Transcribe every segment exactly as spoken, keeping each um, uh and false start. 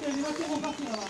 les voitures vont partir là-bas.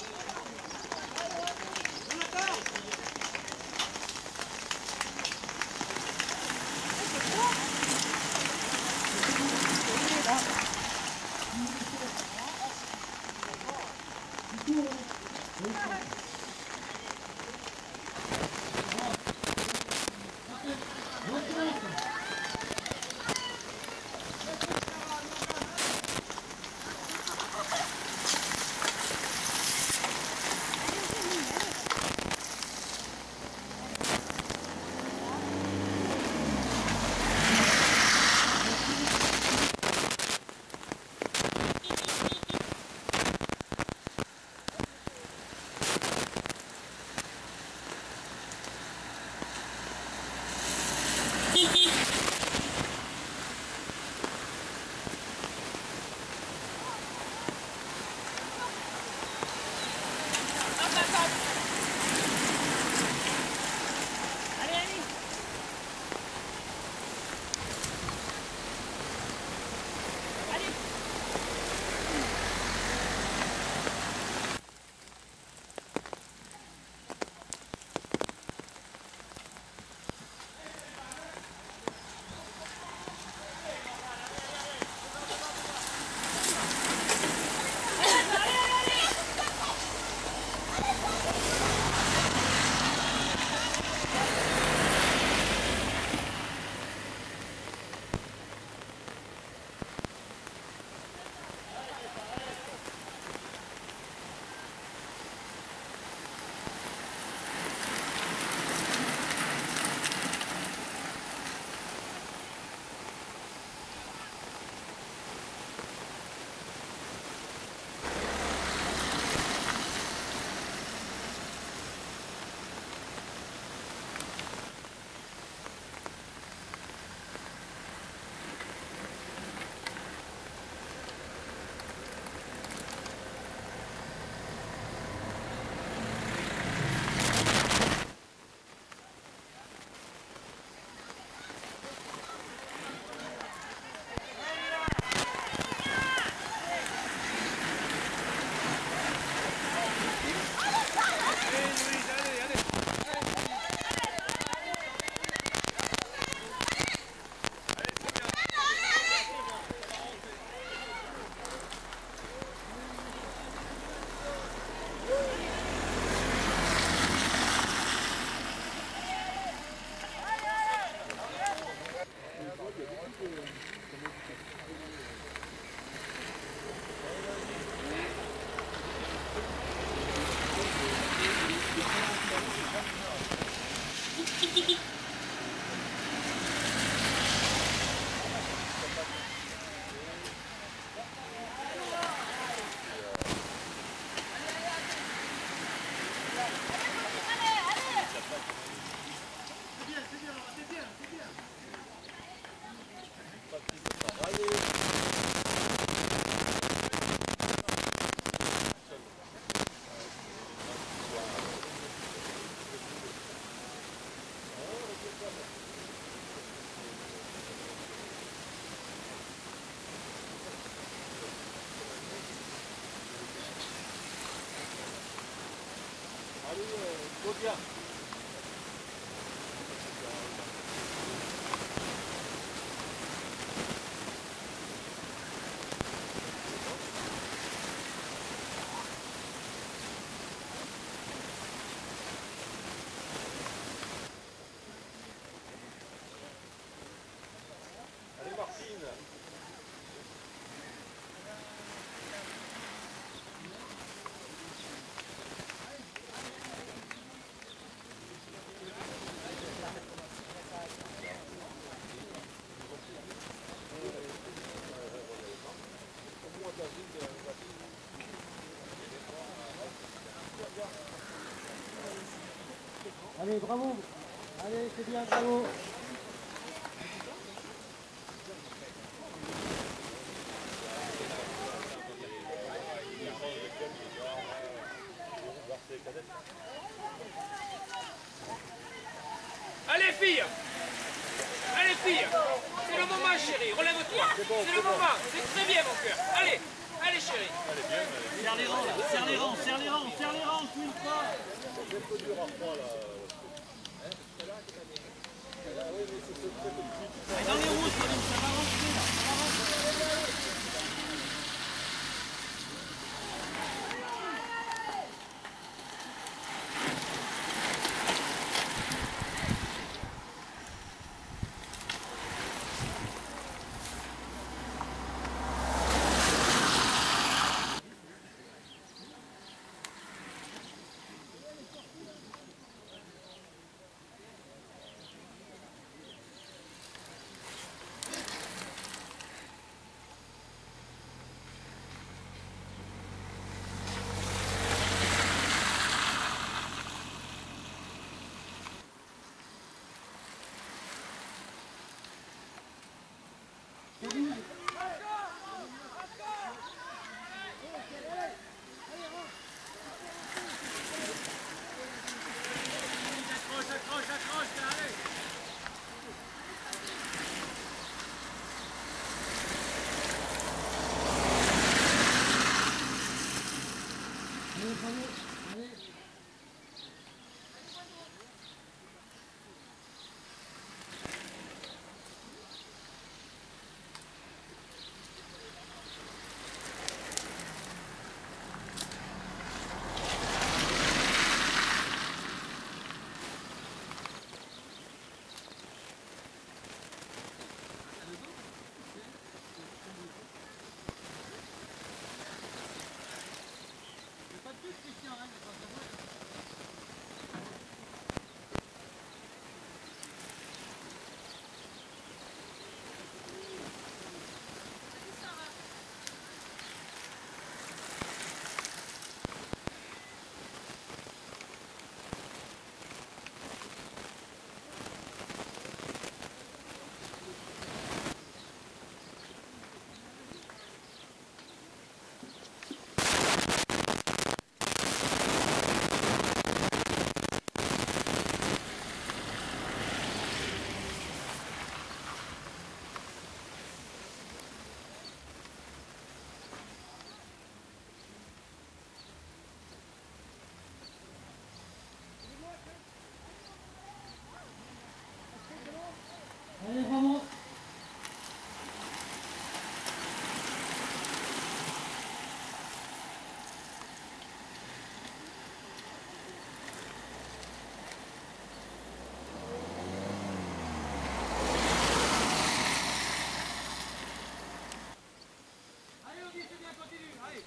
bien. Allez Martine. Allez, bravo. Allez, c'est bien, bravo. Allez filles, allez filles, c'est le moment chérie, relève-toi, c'est le moment, c'est très bien mon cœur, allez, allez. Allez chérie. Serre les rangs là, serre les rangs, serre les rangs, serre les rangs, tu une fois. Dans les rouges, ça va avancer là, ça va avancer. Allez, vamos. Allez, Obi, c'est bien, continue. Allez.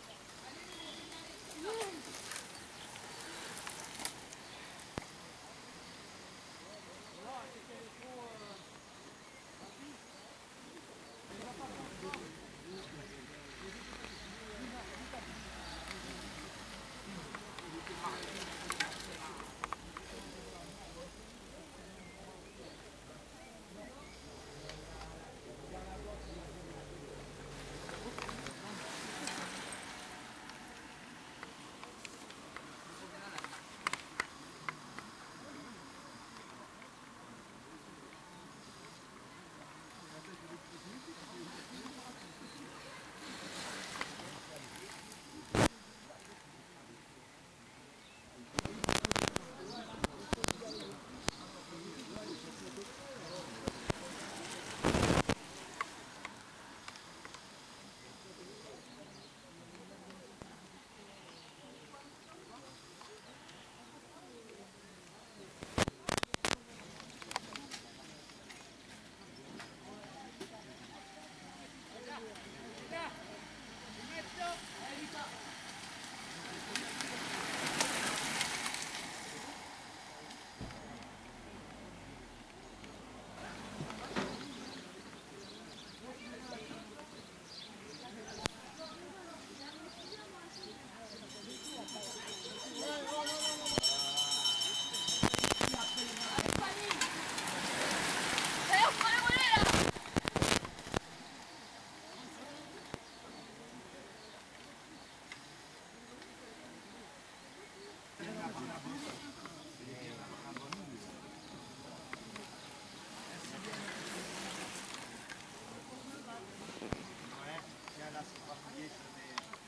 Ouais, tiens là, c'est pas mouillé, ça met...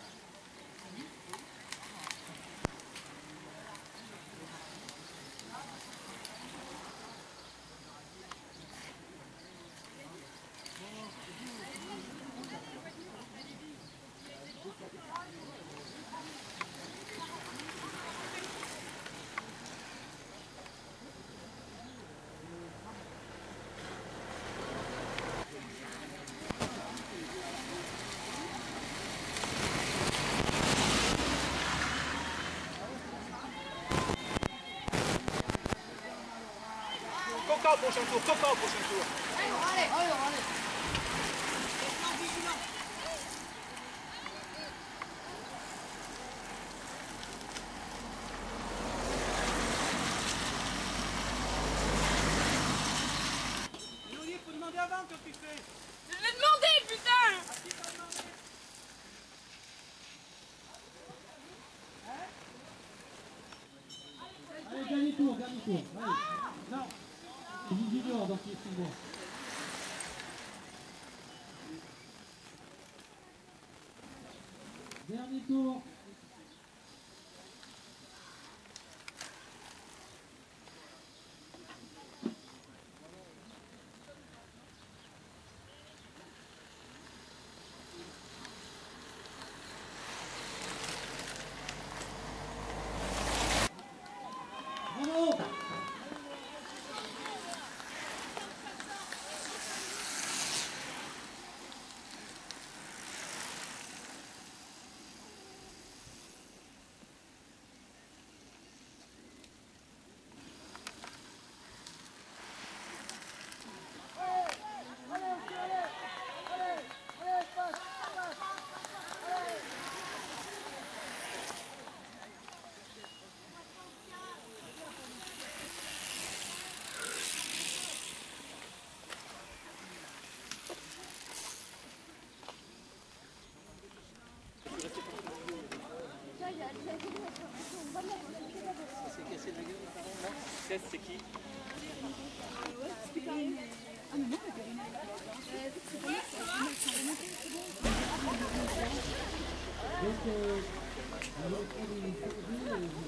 Coca au prochain tour, Coca au prochain tour. Allez, allez, allez, allez. Léonie, faut demander avant quand tu fais. Je l'ai demandé, putain! Allez, dernier tour, dernier tour. Allez. Non. C'est du junior, donc il est bon. Dernier tour. Bravo. C'est qui? Donc, euh, on va prendre une photo et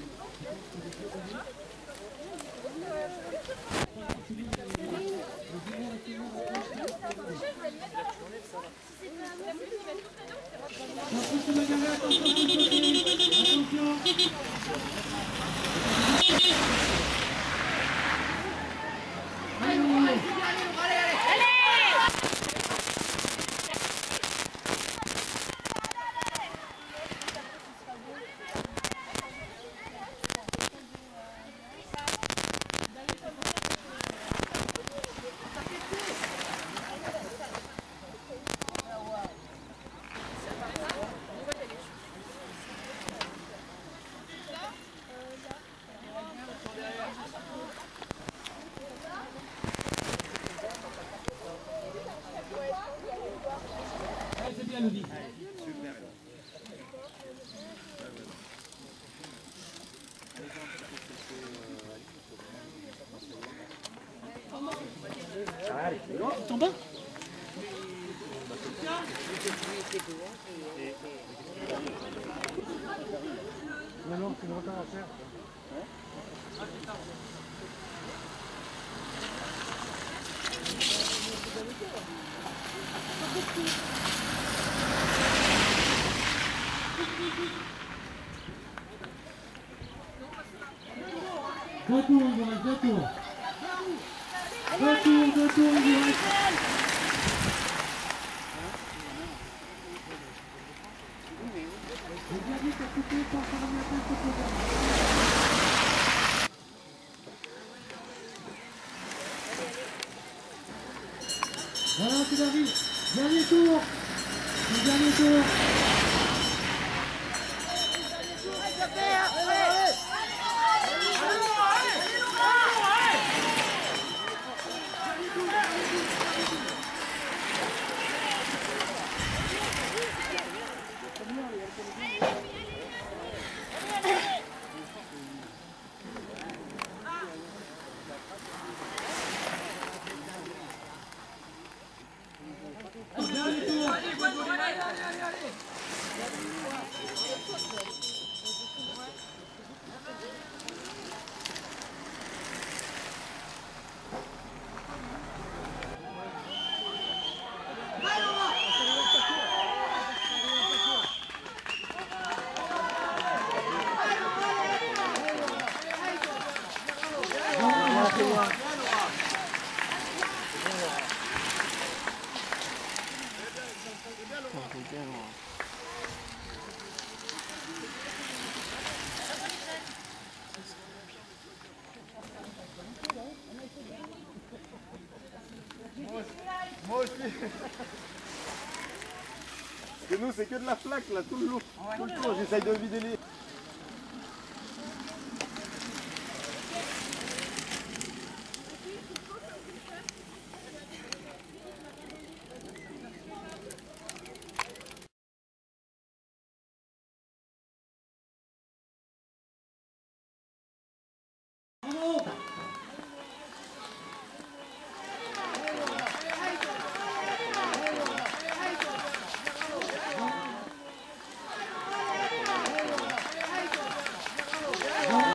c'est bien, Lodi. Ton bain? Non, non, c'est une retard à faire. Deux tours, il vous reste deux tours. Deux tours, deux tours, il vous reste. Le dernier qui a coupé pour faire un appel pour le dernier. Voilà, c'est David. Dernier tour. Le dernier tour. Parce que nous, c'est que de la flaque là, tout le long. Tout le tour, j'essaye de vider les.